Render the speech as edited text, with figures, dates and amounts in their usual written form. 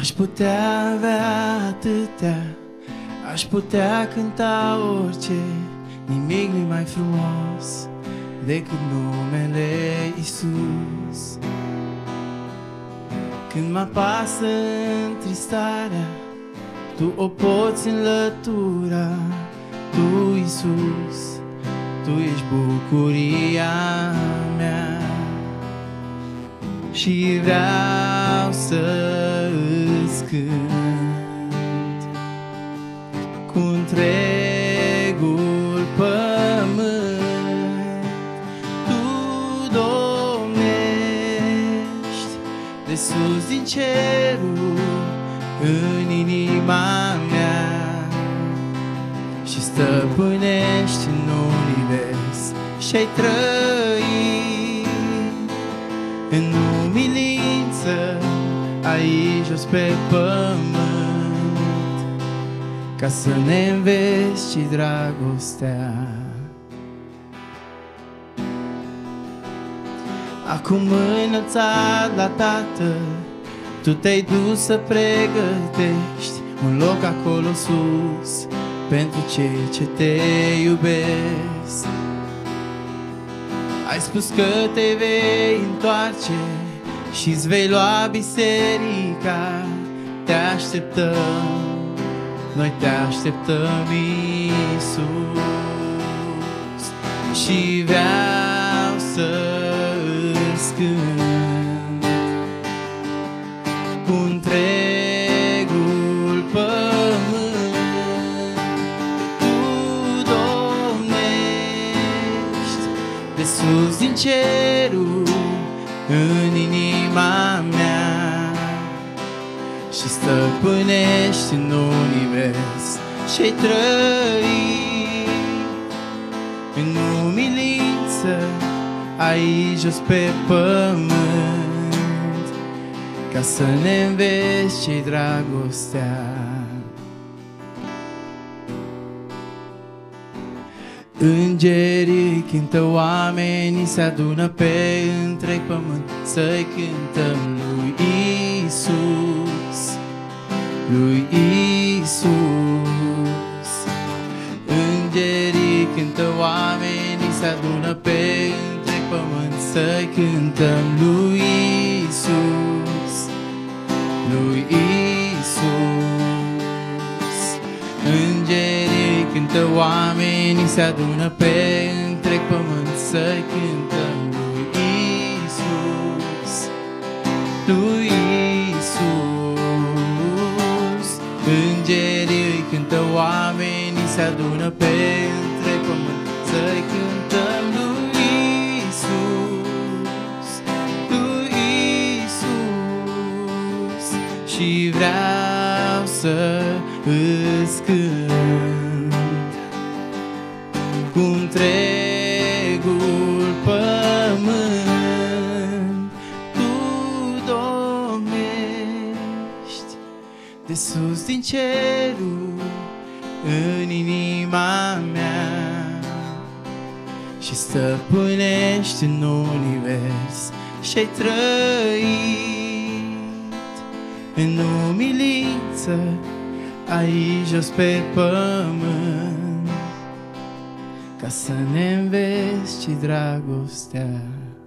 Aș putea avea atâtea, aș putea cânta orice, nimic nu-i mai frumos decât numele Iisus. Când mă apasă întristarea, Tu o poți înlătura. Tu, Iisus, Tu ești bucuria mea. Și vreau să îți cânt cu întregul pământ. Tu domnești de sus din cerul în inima mea și stăpânești în univers și-ai trăit în umilință aici jos pe pământ, ca să ne înveți și dragostea. Acum înălțat la Tatăl, Tu te-ai dus să pregătești un loc acolo sus pentru cei ce te iubesc. Ai spus că te vei întoarce și-ți vei lua biserica. Te așteptăm, noi te așteptăm, Iisus. Și vreau să îți cânt cu întregul pământ. Tu domnești de sus din cerul în inima mea și stăpânești în univers și-ai trăit în umilință aici jos pe pământ, ca să ne înveți ce-i dragostea. Îngerii cântă, oamenii se adună pe întreg pământ să-i cântăm lui Iisus, lui Iisus. Îngerii cântă, oamenii se adună pe întreg pământ să-i cântăm lui Iisus, lui Iisus. Îngerii cântă, oamenii se adună pe întreg pământ să-i cântăm lui Iisus, lui Iisus. Îngerii cântă, oamenii se adună pe întreg pământ să-i cântăm lui Iisus, lui Iisus. Și vreau să îți cânt cu întregul pământ. Tu domnești de sus din cerul în inima mea și stăpânești în univers și-ai trăit în umilință aici jos pe pământ, ca să ne înveți ce dragostea.